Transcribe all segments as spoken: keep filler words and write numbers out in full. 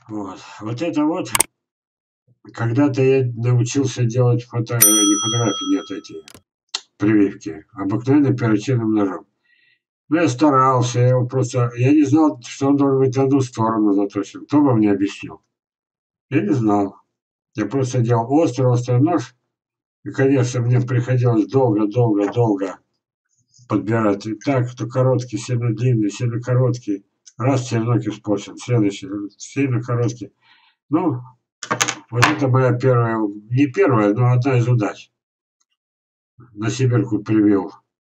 Вот. Вот это вот, когда-то я научился делать фото, э, не фотографии, нет, эти прививки, обыкновенным перочинным ножом. Ну, я старался, я его просто, я не знал, что он должен быть в одну сторону заточен. Кто бы мне объяснил? Я не знал. Я просто делал острый, острый нож. И, конечно, мне приходилось долго-долго-долго подбирать. И так, то короткий, сильно длинный, сильно короткий. Раз черенок испорчен, следующий, сильно короткий. Ну, вот это моя первая, не первая, но одна из удач. На Сибирку привел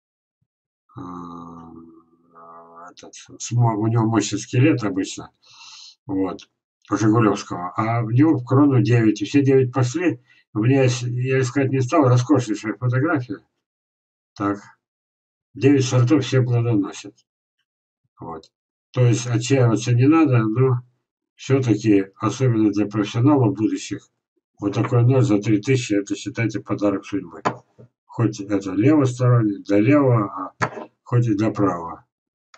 а, этот, у него мощный скелет обычно, вот, у Жигулевского, а в него в крону девять, и все девять пошли. У меня, я искать не стал, роскошнейшая фотография. Так, девять сортов все плодоносят. Вот. То есть отчаиваться не надо, но все-таки, особенно для профессионалов будущих, вот такой нож за три тысячи, это считайте подарок судьбы. Хоть это левосторонний, для левого, а хоть и для правого.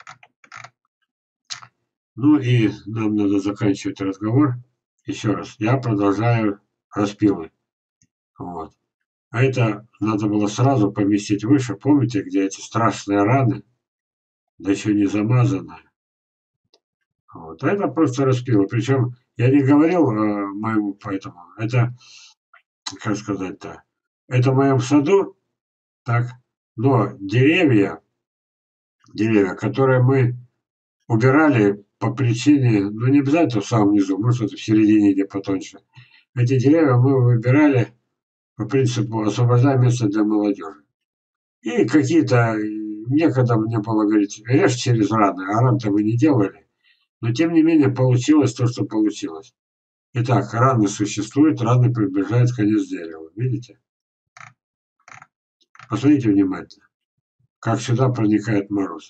Ну и нам надо заканчивать разговор. Еще раз, я продолжаю распилы. Вот. А это надо было сразу поместить выше. Помните, где эти страшные раны, да еще не замазанные. Вот. А это просто распилы. Причем я не говорил э, моему поэтому. Это, как сказать-то, это в моем саду, так, но деревья, деревья, которые мы убирали по причине, ну не обязательно в самом низу, может это в середине, где потоньше. Эти деревья мы выбирали по принципу освобождаем место для молодежи. И какие-то, некогда мне было говорить, режь через раны, а ран-то мы не делали. Но тем не менее получилось то, что получилось. Итак, раны существуют, раны приближают конец дерева. Видите? Посмотрите внимательно, как сюда проникает мороз.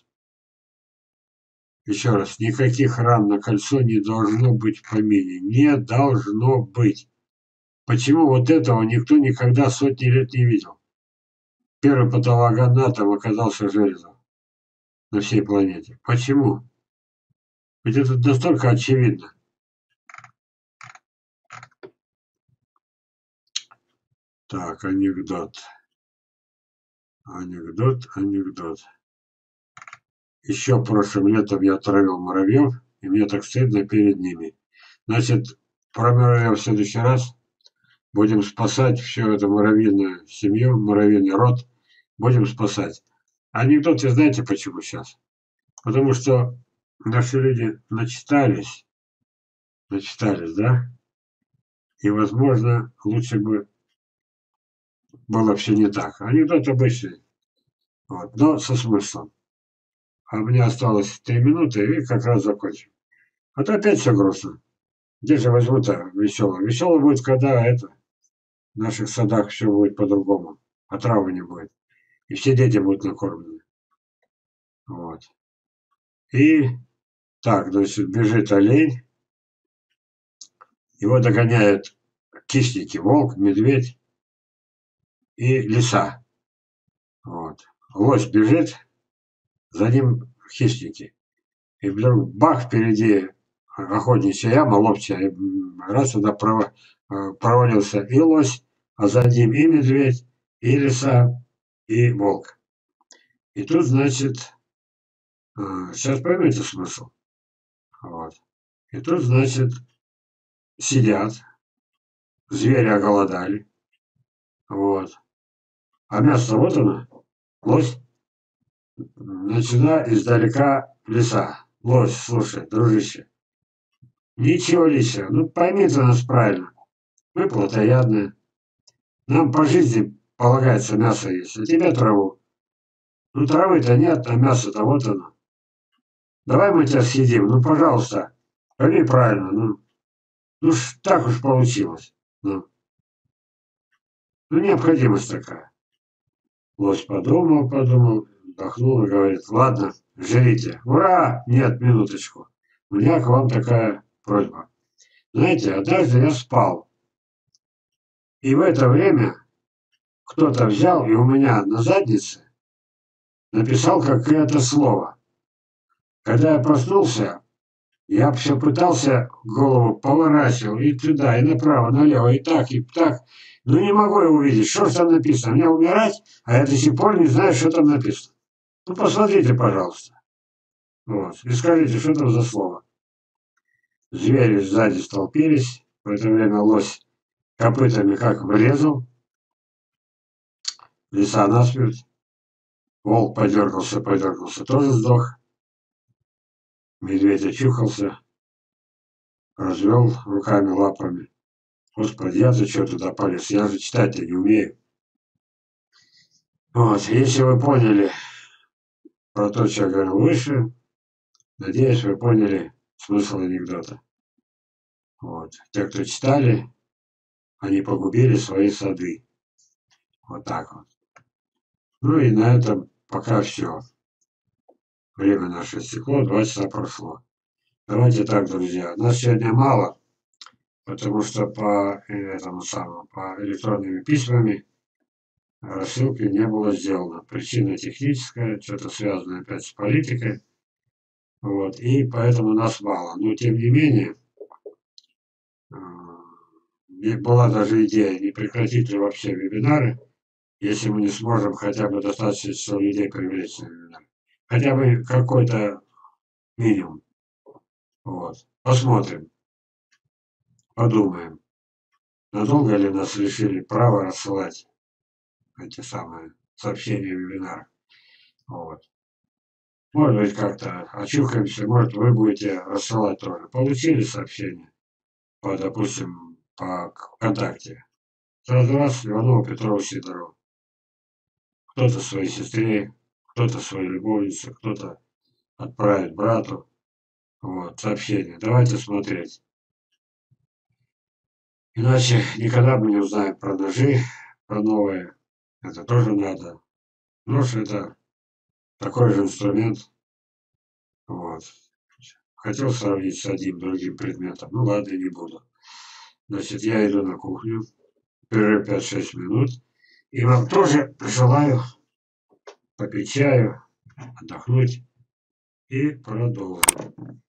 Еще раз, никаких ран на кольцо не должно быть в помине. Не должно быть. Почему вот этого никто никогда сотни лет не видел? Первый патологоанатом оказался Железов на всей планете. Почему? Ведь это настолько очевидно. Так, анекдот. Анекдот, анекдот. Еще прошлым летом я отравил муравьев, и мне так стыдно перед ними. Значит, про муравьев в следующий раз будем спасать всю эту муравьиную семью, муравьиный род. Будем спасать. Анекдоты знаете почему сейчас? Потому что наши люди начитались, начитались, да? И, возможно, лучше бы было все не так. Анекдот обычный, вот, но со смыслом. А мне осталось три минуты, и как раз закончим. А то опять все грустно. Где же возьму-то веселое? Веселое будет, когда это, в наших садах все будет по-другому. Отравы не будет. И все дети будут накормлены. Вот. И так, значит, бежит олень. Его догоняют хищники, волк, медведь и лиса. Вот. Лось бежит, за ним хищники. И вдруг бах, впереди охотничья яма, ловчая, раз сюда провалился и лось, а за ним и медведь, и лиса, и волк. И тут, значит, сейчас поймете смысл. Вот. И тут, значит, сидят, звери оголодали. Вот. А мясо вот оно, лось. Начина издалека лиса. Лось, слушай, дружище, ничего личного, ну пойми ты нас правильно. Мы плотоядные. Нам по жизни полагается мясо есть, а тебе траву. Ну травы-то нет, а мясо-то вот оно. Давай мы тебя съедим, ну пожалуйста. Пойми правильно, ну. Ну ж так уж получилось. Ну, ну необходимость такая. Лось подумал, подумал, вздохнул и говорит, ладно, жрите. Ура! Нет, минуточку. У меня к вам такая просьба. Знаете, однажды я спал. И в это время кто-то взял и у меня на заднице написал какое-то слово. Когда я проснулся, Я все пытался голову поворачивал и туда, и направо, налево, и так, и так. Но не могу я увидеть, что же там написано. Мне умирать, а я до сих пор не знаю, что там написано. Ну, посмотрите, пожалуйста. Вот. И скажите, что там за слово. Звери сзади столпились. В это время лось копытами как врезал. Лиса насмерть. Волк подергался, подергался, тоже сдох. Медведь очухался, развел руками, лапами. Господи, я-то что туда полез? Я же читать-то не умею. Вот, если вы поняли про то, что я говорил выше, надеюсь, вы поняли смысл анекдота. Вот. Те, кто читали, они погубили свои сады. Вот так вот. Ну и на этом пока все. Время наше стекло, два часа прошло. Давайте так, друзья. Нас сегодня мало, потому что по этому самому, по электронными письмами рассылки не было сделано. Причина техническая, что-то связанное опять с политикой. Вот, и поэтому нас мало. Но тем не менее, была даже идея, не прекратить ли вообще вебинары, если мы не сможем хотя бы достаточно число людей привлечь на вебинар. Хотя бы какой-то минимум. Вот. Посмотрим. Подумаем. Надолго ли нас лишили права рассылать эти самые сообщения в вебинарах. Вот. Может быть, как-то очухаемся, может, вы будете рассылать тоже. Получили сообщение, по, допустим, по ВКонтакте. Сразу раз, Иванову, Петрову, Сидорову. Кто-то своей сестре, кто-то своей любовнице, кто-то отправит брату. Вот, сообщение. Давайте смотреть. Иначе никогда мы не узнаем про ножи, про новые. Это тоже надо. Нож это такой же инструмент. Вот. Хотел сравнить с одним другим предметом. Ну ладно, не буду. Значит, я иду на кухню. Перерыв пять-шесть минут. И вам тоже желаю попить чаю, отдохнуть и продолжим.